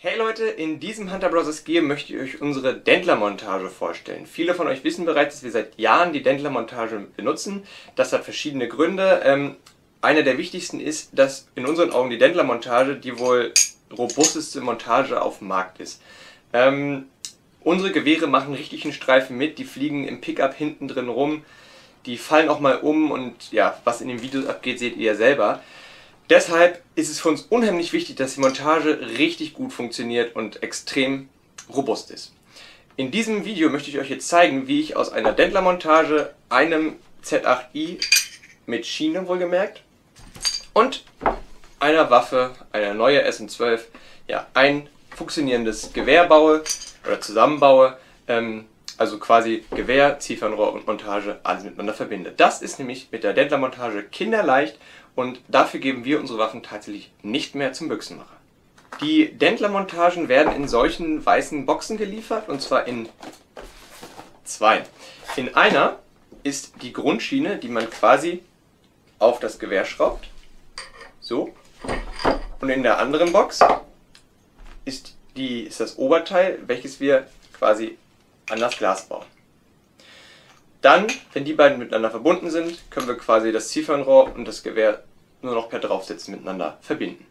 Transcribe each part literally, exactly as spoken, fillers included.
Hey Leute, in diesem Hunter Bros. Gear möchte ich euch unsere Dentler-Montage vorstellen. Viele von euch wissen bereits, dass wir seit Jahren die Dentler-Montage benutzen. Das hat verschiedene Gründe. Ähm, einer der wichtigsten ist, dass in unseren Augen die Dentler-Montage die wohl robusteste Montage auf dem Markt ist. Ähm, unsere Gewehre machen richtig einen Streifen mit, die fliegen im Pickup hinten drin rum, die fallen auch mal um und ja, was in den Videos abgeht, seht ihr ja selber. Deshalb ist es für uns unheimlich wichtig, dass die Montage richtig gut funktioniert und extrem robust ist. In diesem Video möchte ich euch jetzt zeigen, wie ich aus einer Dentler-Montage, einem Z acht i mit Schiene wohlgemerkt und einer Waffe, einer neue S M zwölf, ja, ein funktionierendes Gewehr baue oder zusammenbaue, ähm, also quasi Gewehr, Zielfernrohr und Montage alles miteinander verbinde. Das ist nämlich mit der Dentler-Montage kinderleicht und dafür geben wir unsere Waffen tatsächlich nicht mehr zum Büchsenmacher. Die Dentler-Montagen werden in solchen weißen Boxen geliefert und zwar in zwei. In einer ist die Grundschiene, die man quasi auf das Gewehr schraubt, so, und in der anderen Box ist, die, ist das Oberteil, welches wir quasi an das Glas bauen. Dann, wenn die beiden miteinander verbunden sind, können wir quasi das Zielfernrohr und das Gewehr nur noch per Draufsetzen miteinander verbinden.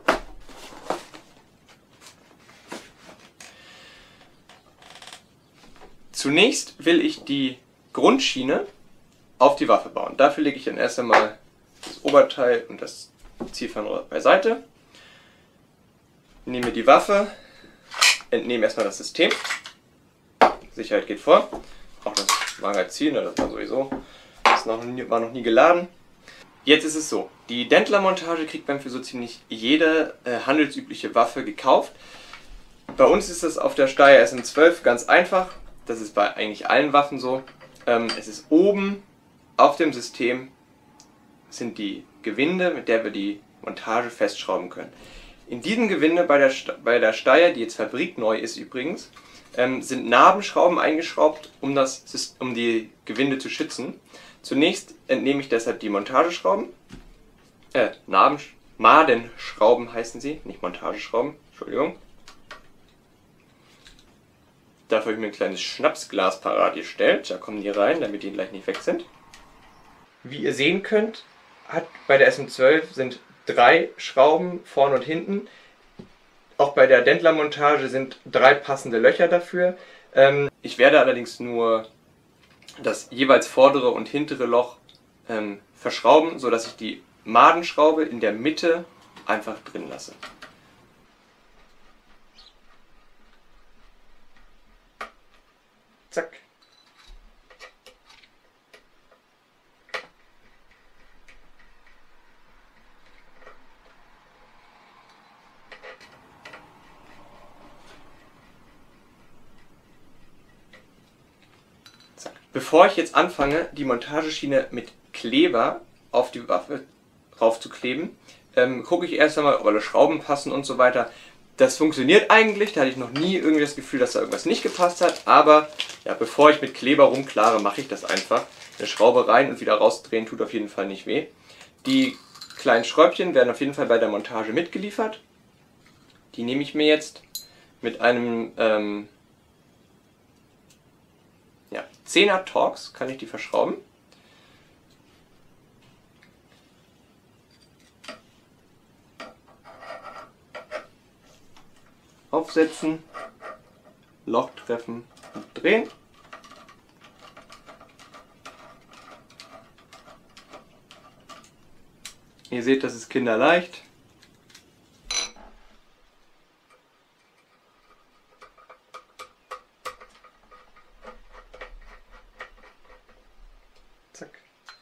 Zunächst will ich die Grundschiene auf die Waffe bauen. Dafür lege ich dann erst einmal das Oberteil und das Zielfernrohr beiseite, nehme die Waffe, entnehme erstmal das System. Sicherheit geht vor. Auch das Magazin, das war sowieso, das war noch nie, war noch nie geladen. Jetzt ist es so, die Dentler-Montage kriegt man für so ziemlich jede äh, handelsübliche Waffe gekauft. Bei uns ist das auf der Steyr S M zwölf ganz einfach. Das ist bei eigentlich allen Waffen so. Ähm, es ist oben auf dem System sind die Gewinde, mit der wir die Montage festschrauben können. In diesem Gewinde bei der, bei der Steyr, die jetzt fabrikneu ist übrigens, ähm, sind Nabenschrauben eingeschraubt, um, das, um die Gewinde zu schützen. Zunächst entnehme ich deshalb die Montageschrauben, äh, Naben, Madenschrauben heißen sie, nicht Montageschrauben, Entschuldigung. Dafür habe ich mir ein kleines Schnapsglas parat gestellt, da kommen die rein, damit die gleich nicht weg sind. Wie ihr sehen könnt, hat bei der S M zwölf sind drei Schrauben vorne und hinten. Auch bei der Dentler-Montage sind drei passende Löcher dafür. Ähm, ich werde allerdings nur das jeweils vordere und hintere Loch ähm, verschrauben, sodass ich die Madenschraube in der Mitte einfach drin lasse. Zack. Bevor ich jetzt anfange, die Montageschiene mit Kleber auf die Waffe drauf zu kleben, ähm, gucke ich erst einmal, ob alle Schrauben passen und so weiter. Das funktioniert eigentlich, da hatte ich noch nie irgendwie das Gefühl, dass da irgendwas nicht gepasst hat, aber ja, bevor ich mit Kleber rumklare, mache ich das einfach. Eine Schraube rein und wieder rausdrehen tut auf jeden Fall nicht weh. Die kleinen Schräubchen werden auf jeden Fall bei der Montage mitgeliefert. Die nehme ich mir jetzt mit einem ähm, ja, zehner Torx kann ich die verschrauben. Aufsetzen, Loch treffen und drehen. Ihr seht, das ist kinderleicht. Zack.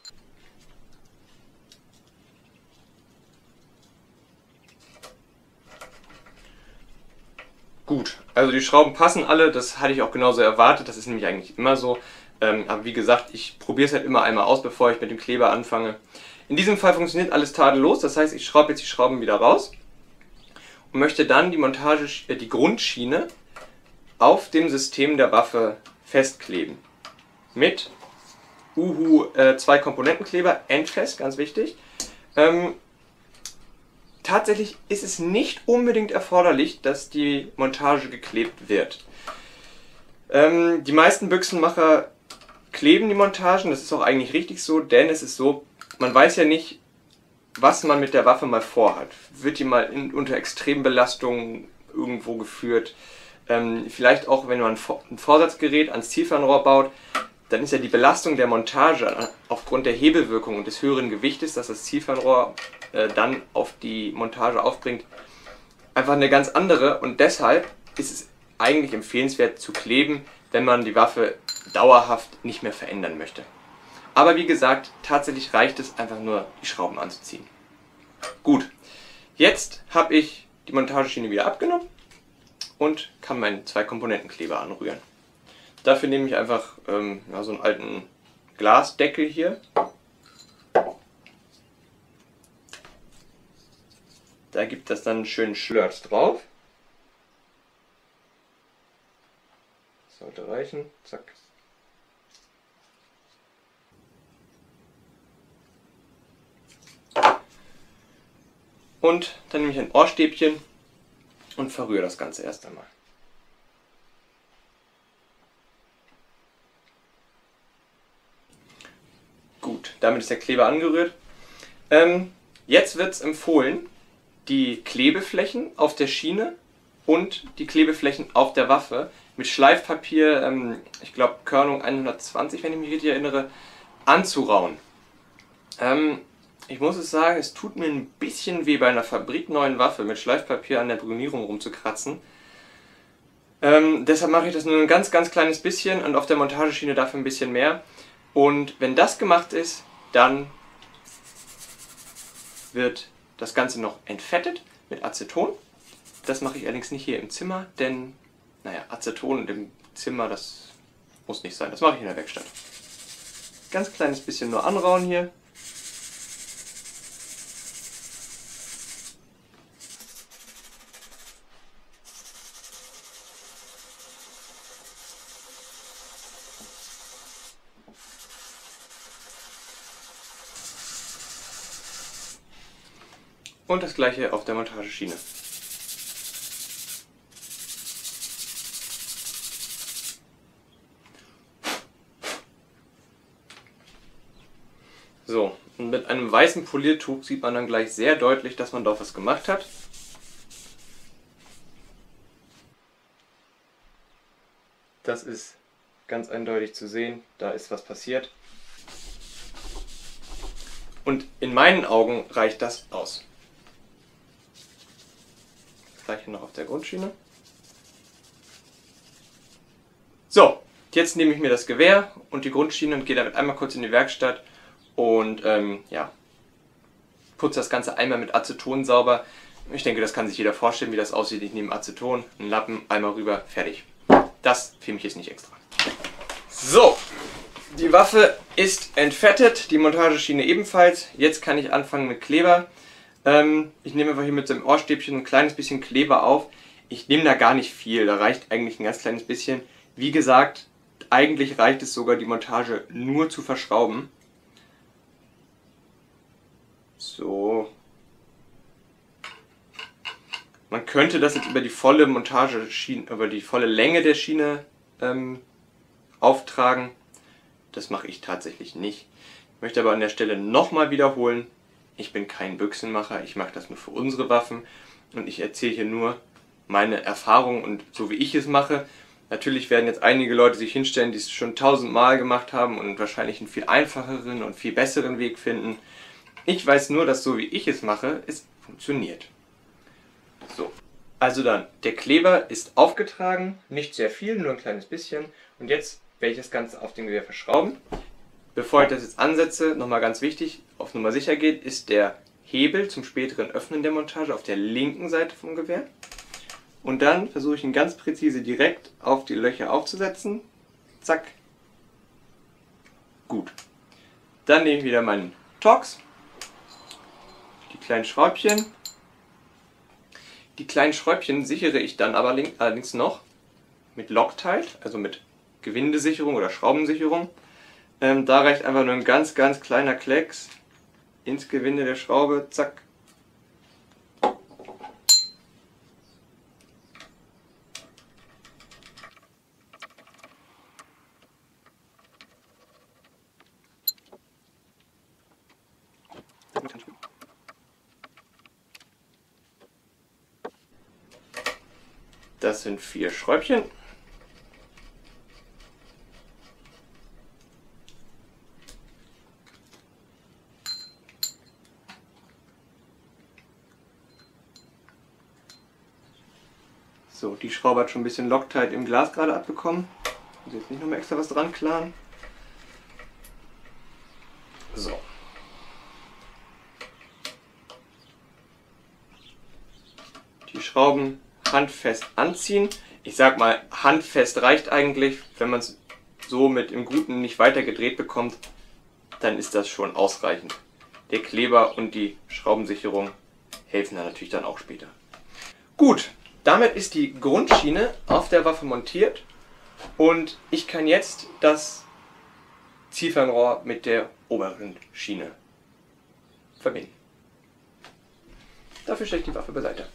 Gut, also die Schrauben passen alle, das hatte ich auch genauso erwartet, das ist nämlich eigentlich immer so. Ähm, aber wie gesagt, ich probiere es halt immer einmal aus, bevor ich mit dem Kleber anfange. In diesem Fall funktioniert alles tadellos, das heißt, ich schraube jetzt die Schrauben wieder raus und möchte dann die Montage, äh, die Grundschiene auf dem System der Waffe festkleben. Mit Uhu äh, zwei Komponentenkleber, endfest, ganz wichtig. Ähm, tatsächlich ist es nicht unbedingt erforderlich, dass die Montage geklebt wird. Ähm, die meisten Büchsenmacher kleben die Montagen, das ist auch eigentlich richtig so, denn es ist so, man weiß ja nicht, was man mit der Waffe mal vorhat. Wird die mal in, unter Extrembelastungen irgendwo geführt? Ähm, vielleicht auch, wenn man ein Vorsatzgerät ans Zielfernrohr baut, dann ist ja die Belastung der Montage aufgrund der Hebelwirkung und des höheren Gewichtes, das das Zielfernrohr äh, dann auf die Montage aufbringt, einfach eine ganz andere. Und deshalb ist es eigentlich empfehlenswert zu kleben, wenn man die Waffe dauerhaft nicht mehr verändern möchte. Aber wie gesagt, tatsächlich reicht es einfach nur, die Schrauben anzuziehen. Gut, jetzt habe ich die Montageschiene wieder abgenommen und kann meinen zwei Komponentenkleber anrühren. Dafür nehme ich einfach ähm, ja, so einen alten Glasdeckel hier. Da gibt es dann einen schönen Schlurz drauf. Sollte reichen. Zack. Und dann nehme ich ein Ohrstäbchen und verrühre das Ganze erst einmal. Gut, damit ist der Kleber angerührt. Ähm, jetzt wird es empfohlen, die Klebeflächen auf der Schiene und die Klebeflächen auf der Waffe mit Schleifpapier, ähm, ich glaube Körnung hundertzwanzig, wenn ich mich richtig erinnere, anzurauen. Ähm, ich muss es sagen, es tut mir ein bisschen weh, bei einer fabrikneuen Waffe mit Schleifpapier an der Brunierung rumzukratzen. Ähm, deshalb mache ich das nur ein ganz, ganz kleines bisschen und auf der Montageschiene dafür ein bisschen mehr. Und wenn das gemacht ist, dann wird das Ganze noch entfettet mit Aceton. Das mache ich allerdings nicht hier im Zimmer, denn naja, Aceton im Zimmer, das muss nicht sein. Das mache ich in der Werkstatt. Ganz kleines bisschen nur anrauen hier. Und das gleiche auf der Montageschiene. So, und mit einem weißen Poliertuch sieht man dann gleich sehr deutlich, dass man da was gemacht hat. Das ist ganz eindeutig zu sehen, da ist was passiert. Und in meinen Augen reicht das aus. Das gleiche noch auf der Grundschiene. So, jetzt nehme ich mir das Gewehr und die Grundschiene und gehe damit einmal kurz in die Werkstatt und ähm, ja, putze das Ganze einmal mit Aceton sauber. Ich denke, das kann sich jeder vorstellen, wie das aussieht. Ich nehme Aceton, einen Lappen, einmal rüber, fertig. Das filme ich jetzt nicht extra. So, die Waffe ist entfettet, die Montageschiene ebenfalls. Jetzt kann ich anfangen mit Kleber. Ähm, ich nehme einfach hier mit so einem Ohrstäbchen ein kleines bisschen Kleber auf. Ich nehme da gar nicht viel, da reicht eigentlich ein ganz kleines bisschen. Wie gesagt, eigentlich reicht es sogar, die Montage nur zu verschrauben. So. Man könnte das jetzt über die volle Montageschiene, über die volle Länge der Schiene ähm, auftragen. Das mache ich tatsächlich nicht. Ich möchte aber an der Stelle nochmal wiederholen, ich bin kein Büchsenmacher, ich mache das nur für unsere Waffen und ich erzähle hier nur meine Erfahrungen und so wie ich es mache. Natürlich werden jetzt einige Leute sich hinstellen, die es schon tausendmal gemacht haben und wahrscheinlich einen viel einfacheren und viel besseren Weg finden. Ich weiß nur, dass so wie ich es mache, es funktioniert. So, also dann, der Kleber ist aufgetragen, nicht sehr viel, nur ein kleines bisschen. Und jetzt werde ich das Ganze auf dem Gewehr verschrauben. Bevor ich das jetzt ansetze, nochmal ganz wichtig, auf Nummer sicher geht, ist der Hebel zum späteren Öffnen der Montage auf der linken Seite vom Gewehr. Und dann versuche ich ihn ganz präzise direkt auf die Löcher aufzusetzen. Zack. Gut. Dann nehme ich wieder meinen Torx, die kleinen Schräubchen. Die kleinen Schräubchen sichere ich dann aber allerdings noch mit Loctite, also mit Gewindesicherung oder Schraubensicherung. Ähm, da reicht einfach nur ein ganz, ganz kleiner Klecks ins Gewinde der Schraube. Zack. Das sind vier Schräubchen. So, die Schraube hat schon ein bisschen Loctite im Glas gerade abbekommen. Muss jetzt nicht nochmal extra was dran klaren. So. Die Schrauben handfest anziehen. Ich sag mal, handfest reicht eigentlich. Wenn man es so mit im Guten nicht weiter gedreht bekommt, dann ist das schon ausreichend. Der Kleber und die Schraubensicherung helfen da natürlich dann auch später. Gut, damit ist die Grundschiene auf der Waffe montiert und ich kann jetzt das Zielfernrohr mit der oberen Schiene verbinden. Dafür stelle ich die Waffe beiseite.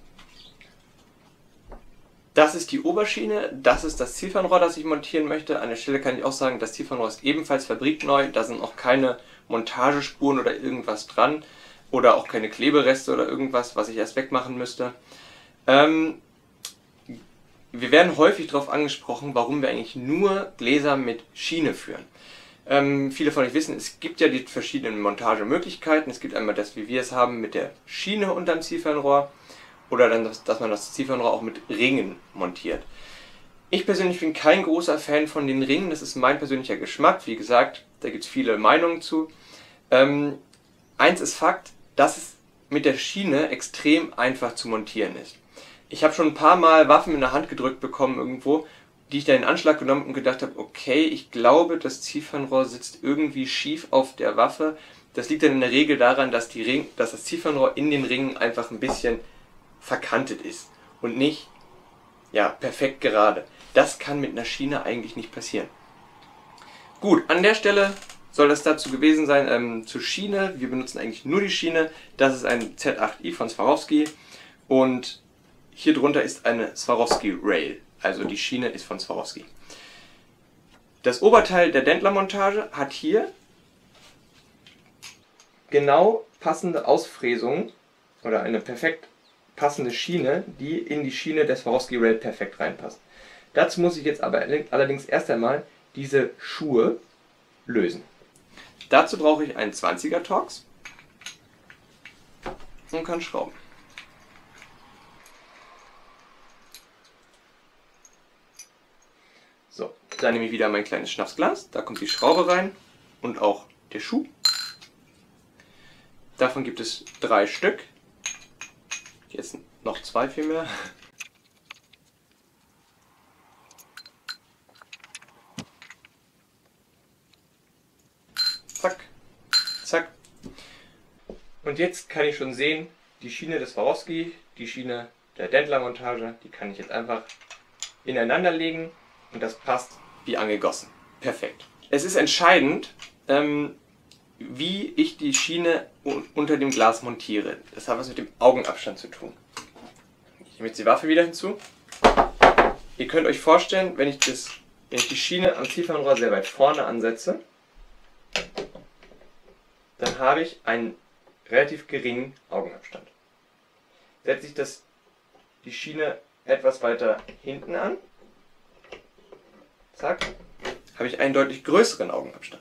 Das ist die Oberschiene, das ist das Zielfernrohr, das ich montieren möchte. An der Stelle kann ich auch sagen, das Zielfernrohr ist ebenfalls fabrikneu. Da sind auch keine Montagespuren oder irgendwas dran oder auch keine Klebereste oder irgendwas, was ich erst wegmachen müsste. Ähm, wir werden häufig darauf angesprochen, warum wir eigentlich nur Gläser mit Schiene führen. Ähm, viele von euch wissen, es gibt ja die verschiedenen Montagemöglichkeiten. Es gibt einmal das, wie wir es haben, mit der Schiene unterm Zielfernrohr. Oder dann, dass, dass man das Zielfernrohr auch mit Ringen montiert. Ich persönlich bin kein großer Fan von den Ringen, das ist mein persönlicher Geschmack. Wie gesagt, da gibt es viele Meinungen zu. Ähm, eins ist Fakt, dass es mit der Schiene extrem einfach zu montieren ist. Ich habe schon ein paar Mal Waffen in der Hand gedrückt bekommen irgendwo, die ich dann in Anschlag genommen und gedacht habe, okay, ich glaube, das Zielfernrohr sitzt irgendwie schief auf der Waffe. Das liegt dann in der Regel daran, dass, die Ring, dass das Zielfernrohr in den Ringen einfach ein bisschen verkantet ist und nicht ja, perfekt gerade. Das kann mit einer Schiene eigentlich nicht passieren. Gut, an der Stelle soll das dazu gewesen sein, ähm, zur Schiene. Wir benutzen eigentlich nur die Schiene. Das ist ein Z acht i von Swarovski und hier drunter ist eine Swarovski Rail, also die Schiene ist von Swarovski. Das Oberteil der Dentler-Montage hat hier genau passende Ausfräsungen oder eine perfekt passende Schiene, die in die Schiene der Swarovski Rail perfekt reinpasst. Dazu muss ich jetzt aber allerdings erst einmal diese Schuhe lösen. Dazu brauche ich einen zwanziger Torx und kann schrauben. So, dann nehme ich wieder mein kleines Schnapsglas, da kommt die Schraube rein und auch der Schuh. Davon gibt es drei Stück. Jetzt noch zwei vielmehr. Zack, zack. Und jetzt kann ich schon sehen, die Schiene des Swarovski, die Schiene der Dentler-Montage, die kann ich jetzt einfach ineinander legen und das passt wie angegossen. Perfekt. Es ist entscheidend, ähm, wie ich die Schiene unter dem Glas montiere. Das hat was mit dem Augenabstand zu tun. Ich nehme jetzt die Waffe wieder hinzu. Ihr könnt euch vorstellen, wenn ich, das, wenn ich die Schiene am Zielfernrohr sehr weit vorne ansetze, dann habe ich einen relativ geringen Augenabstand. Setze ich das, die Schiene etwas weiter hinten an, zack, habe ich einen deutlich größeren Augenabstand.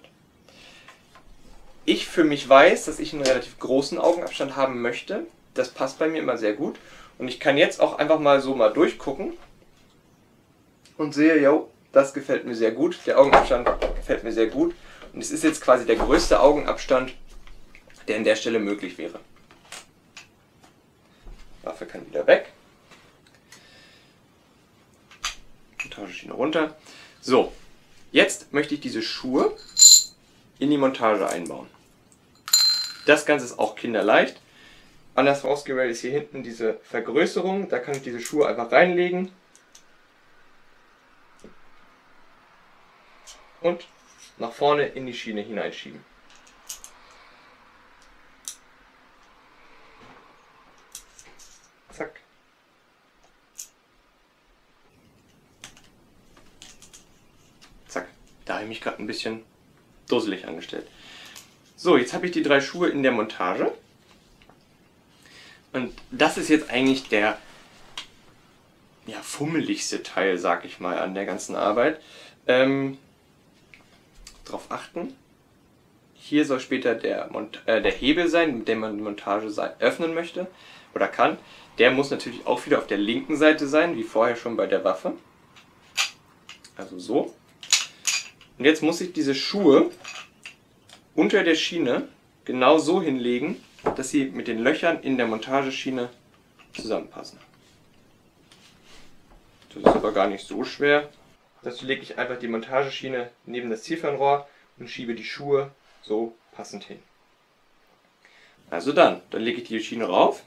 Ich für mich weiß, dass ich einen relativ großen Augenabstand haben möchte. Das passt bei mir immer sehr gut. Und ich kann jetzt auch einfach mal so mal durchgucken und sehe, jo, das gefällt mir sehr gut. Der Augenabstand gefällt mir sehr gut. Und es ist jetzt quasi der größte Augenabstand, der an der Stelle möglich wäre. Waffe kann wieder weg. Montageschiene runter. So, jetzt möchte ich diese Schuhe in die Montage einbauen. Das Ganze ist auch kinderleicht. An der Swarovski Rail ist hier hinten diese Vergrößerung. Da kann ich diese Schuhe einfach reinlegen. Und nach vorne in die Schiene hineinschieben. Zack. Zack. Da habe ich mich gerade ein bisschen dusselig angestellt. So, jetzt habe ich die drei Schuhe in der Montage. Und das ist jetzt eigentlich der ja, fummeligste Teil, sag ich mal, an der ganzen Arbeit. Ähm, darauf achten. Hier soll später der, Mont äh, der Hebel sein, mit dem man die Montage öffnen möchte oder kann. Der muss natürlich auch wieder auf der linken Seite sein, wie vorher schon bei der Waffe. Also so. Und jetzt muss ich diese Schuhe unter der Schiene genau so hinlegen, dass sie mit den Löchern in der Montageschiene zusammenpassen. Das ist aber gar nicht so schwer. Dazu lege ich einfach die Montageschiene neben das Zielfernrohr und schiebe die Schuhe so passend hin. Also dann, dann lege ich die Schiene rauf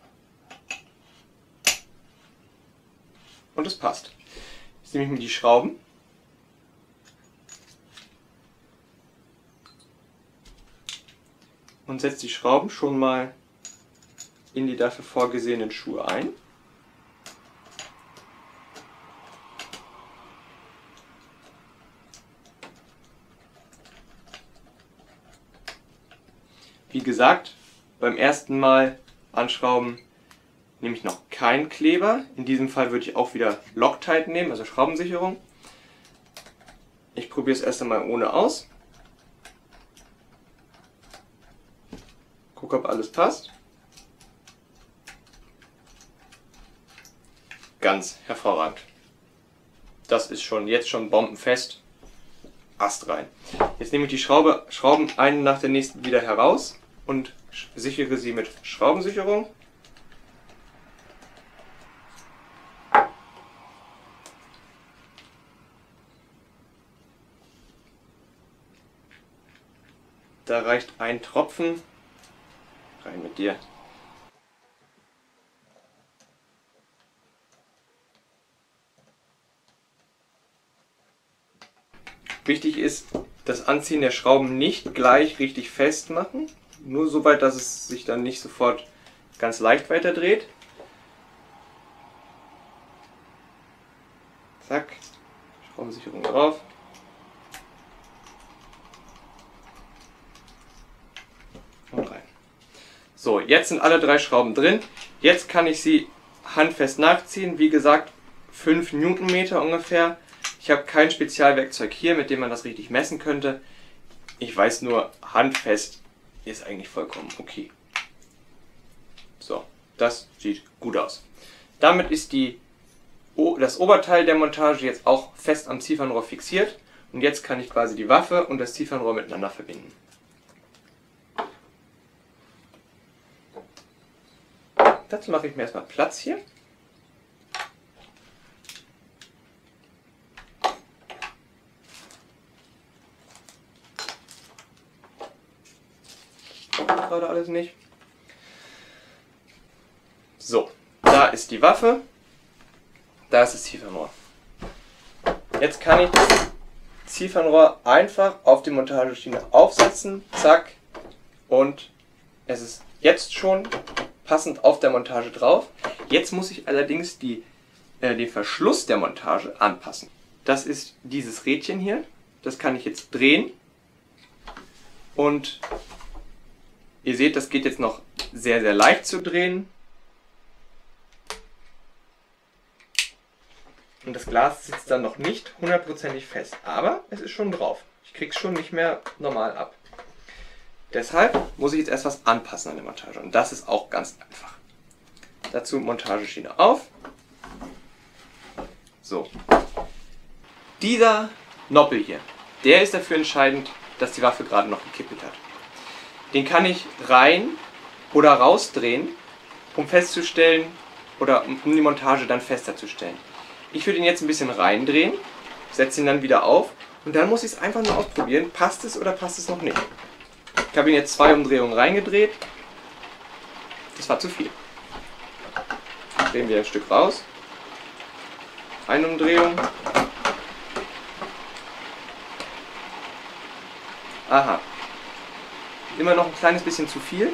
und es passt. Jetzt nehme ich mir die Schrauben und setze die Schrauben schon mal in die dafür vorgesehenen Schuhe ein. Wie gesagt, beim ersten Mal anschrauben nehme ich noch keinen Kleber. In diesem Fall würde ich auch wieder Loctite nehmen, also Schraubensicherung. Ich probiere es erst einmal ohne aus. Gucke, ob alles passt. Ganz hervorragend. Das ist schon jetzt schon bombenfest. Ast rein. Jetzt nehme ich die Schraube, Schrauben eine nach der nächsten wieder heraus und sichere sie mit Schraubensicherung. Da reicht ein Tropfen. Rein mit dir. Wichtig ist, das Anziehen der Schrauben nicht gleich richtig festmachen, nur so weit, dass es sich dann nicht sofort ganz leicht weiter dreht. Zack, Schraubensicherung drauf. Und rein. So, jetzt sind alle drei Schrauben drin. Jetzt kann ich sie handfest nachziehen. Wie gesagt, fünf Newtonmeter ungefähr. Ich habe kein Spezialwerkzeug hier, mit dem man das richtig messen könnte. Ich weiß nur, handfest ist eigentlich vollkommen okay. So, das sieht gut aus. Damit ist die, das Oberteil der Montage jetzt auch fest am Zielfernrohr fixiert. Und jetzt kann ich quasi die Waffe und das Zielfernrohr miteinander verbinden. Dazu mache ich mir erstmal Platz hier. Gerade alles nicht. So, da ist die Waffe, da ist das Zielfernrohr. Jetzt kann ich das Zielfernrohr einfach auf die Montageschiene aufsetzen, zack, und es ist jetzt schon passend auf der Montage drauf. Jetzt muss ich allerdings die, äh, den Verschluss der Montage anpassen. Das ist dieses Rädchen hier, das kann ich jetzt drehen und ihr seht, das geht jetzt noch sehr, sehr leicht zu drehen. Und das Glas sitzt dann noch nicht hundertprozentig fest, aber es ist schon drauf. Ich kriege es schon nicht mehr normal ab. Deshalb muss ich jetzt erst was anpassen an der Montage und das ist auch ganz einfach. Dazu Montageschiene auf. So. Dieser Noppel hier, der ist dafür entscheidend, dass die Waffe gerade noch gekippelt hat. Den kann ich rein oder rausdrehen, um festzustellen oder um die Montage dann fester zu stellen. Ich würde ihn jetzt ein bisschen reindrehen, setze ihn dann wieder auf und dann muss ich es einfach nur ausprobieren, passt es oder passt es noch nicht. Ich habe ihn jetzt zwei Umdrehungen reingedreht, das war zu viel. Drehen wir ein Stück raus, eine Umdrehung. Aha. Immer noch ein kleines bisschen zu viel.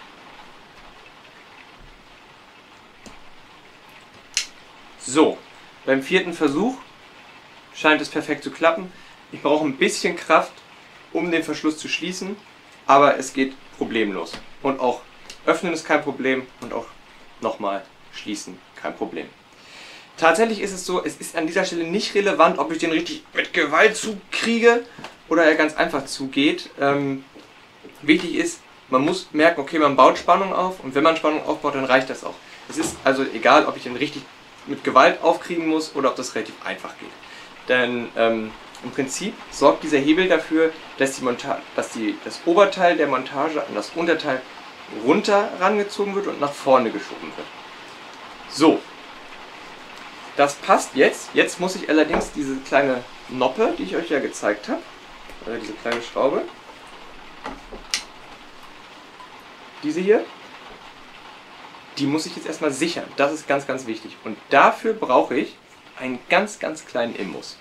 So, Beim vierten Versuch scheint es perfekt zu klappen. Ich brauche ein bisschen Kraft, um den Verschluss zu schließen, aber es geht problemlos. Und auch öffnen ist kein Problem und auch nochmal schließen kein Problem. Tatsächlich ist es so, es ist an dieser Stelle nicht relevant, ob ich den richtig mit Gewalt zukriege oder er ganz einfach zugeht. Ähm, wichtig ist, man muss merken, okay, man baut Spannung auf und wenn man Spannung aufbaut, dann reicht das auch. Es ist also egal, ob ich den richtig mit Gewalt aufkriegen muss oder ob das relativ einfach geht. Denn ähm, im Prinzip sorgt dieser Hebel dafür, dass, die Monta dass die, das Oberteil der Montage an das Unterteil runter rangezogen wird und nach vorne geschoben wird. So, das passt jetzt. Jetzt muss ich allerdings diese kleine Noppe, die ich euch ja gezeigt habe, also diese kleine Schraube, diese hier, die muss ich jetzt erstmal sichern. Das ist ganz, ganz wichtig. Und dafür brauche ich einen ganz, ganz kleinen Imbus.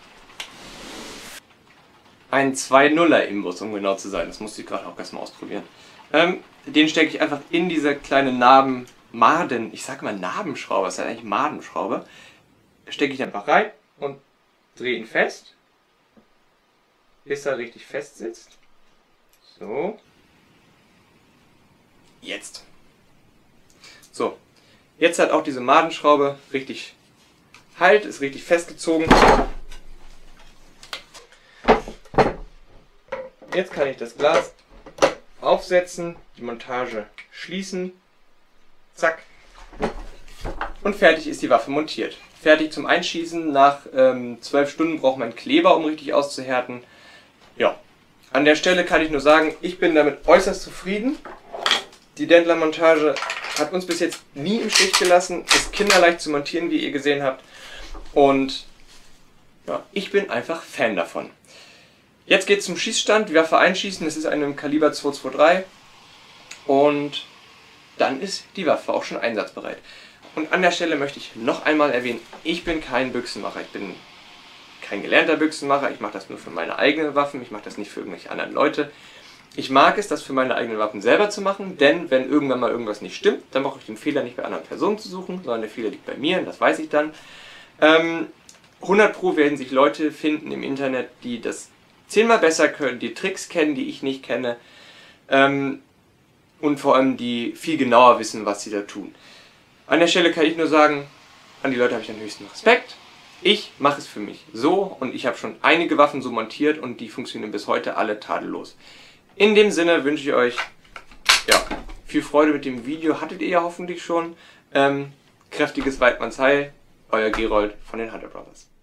Einen zwei Nuller Imbus, um genau zu sein. Das musste ich gerade auch erstmal ausprobieren. Ähm, den stecke ich einfach in diese kleine Narben, Maden, ich sag mal Narbenschraube, das ist ja eigentlich Madenschraube. Stecke ich einfach rein und drehe ihn fest, bis er richtig fest sitzt. So. Jetzt. So. Jetzt hat auch diese Madenschraube richtig Halt, ist richtig festgezogen. Jetzt kann ich das Glas aufsetzen, die Montage schließen, zack, und fertig ist die Waffe montiert. Fertig zum Einschießen, nach ähm, zwölf Stunden braucht man Kleber, um richtig auszuhärten. Ja, an der Stelle kann ich nur sagen, ich bin damit äußerst zufrieden. Die Dendler-Montage hat uns bis jetzt nie im Stich gelassen, ist kinderleicht zu montieren, wie ihr gesehen habt. Und ja, ich bin einfach Fan davon. Jetzt geht es zum Schießstand, die Waffe einschießen, das ist eine Kaliber zwei zwei drei und dann ist die Waffe auch schon einsatzbereit. Und an der Stelle möchte ich noch einmal erwähnen, ich bin kein Büchsenmacher, ich bin kein gelernter Büchsenmacher, ich mache das nur für meine eigenen Waffen, ich mache das nicht für irgendwelche anderen Leute. Ich mag es, das für meine eigenen Waffen selber zu machen, denn wenn irgendwann mal irgendwas nicht stimmt, dann brauche ich den Fehler nicht bei anderen Personen zu suchen, sondern der Fehler liegt bei mir und das weiß ich dann. Ähm, hundert Pro werden sich Leute finden im Internet, die das zehnmal besser können, die Tricks kennen, die ich nicht kenne, ähm, und vor allem die viel genauer wissen, was sie da tun. An der Stelle kann ich nur sagen, an die Leute habe ich den höchsten Respekt. Ich mache es für mich so und ich habe schon einige Waffen so montiert und die funktionieren bis heute alle tadellos. In dem Sinne wünsche ich euch ja, viel Freude mit dem Video, hattet ihr ja hoffentlich schon. Ähm, kräftiges Weidmanns Heil, euer Gerold von den Hunter Brothers.